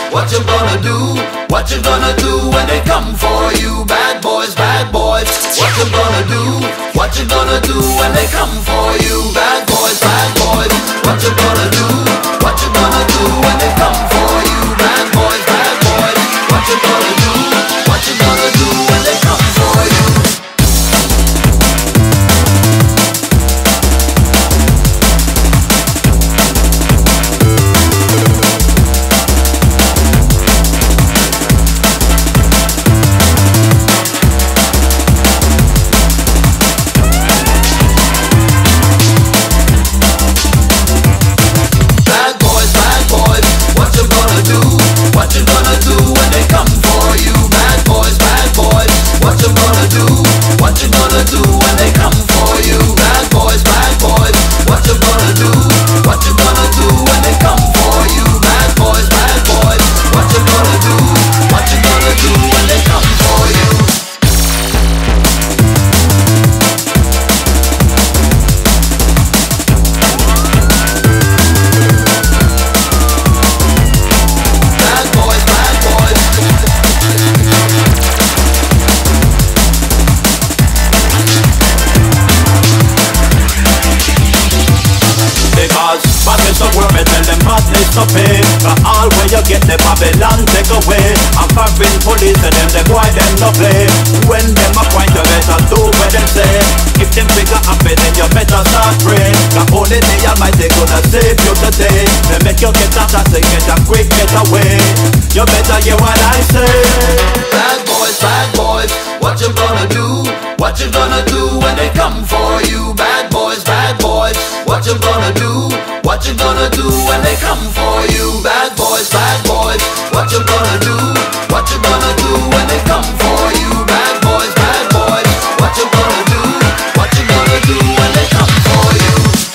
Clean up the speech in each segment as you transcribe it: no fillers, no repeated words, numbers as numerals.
what you gonna do? What you gonna do when they come for you? Bad boys, what you gonna do? What you gonna do when they come for you? Bad boys, what you gonna do? What you gonna do when they come for you? Bad boys, what you gonna do? What you gonna do when they come for you? What you gonna do when they come for you? Bad boys, what you gonna do? What you gonna do when they come for you? Bad boys, what you gonna do? What you gonna do when they come for you? Bad boys, what you gonna do? What you gonna do when they come for you? Badness of work, me tell them badness to pay. But all where you get the Babylon take away. I'm foreign police and them, the boy them no play. When them a point, you better do what them say. If them figure happy, then you better start praying. The only day Almighty gonna save you today. They make you get out and get a quick getaway. You better hear what I say. Bad boys, what you gonna do? What you gonna do when they come for you? Bad boys, what you gonna do? What you gonna do when they come for you? Bad boys, what you gonna do? What you gonna do when they come for you? Bad boys, what you gonna do? What you gonna do when they come for you?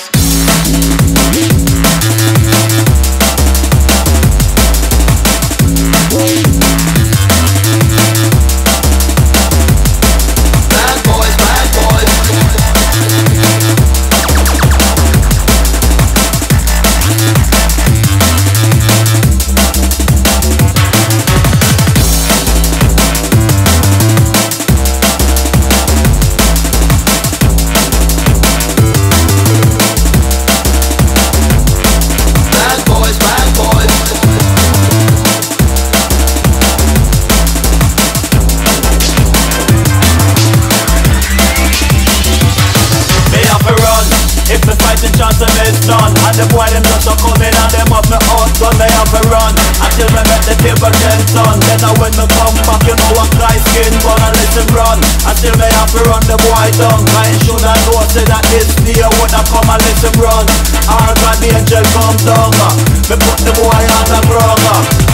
Chance of is done. And the boy them just a come in and them up me out gun. They have to run until me make the table 10 ton. Then when me come back, you know I'm dry skin, gonna let him run. Until me have to run the boy down. I should have know say that this day woulda come and let him run. Our God the angel come down. Me put the boy on the ground.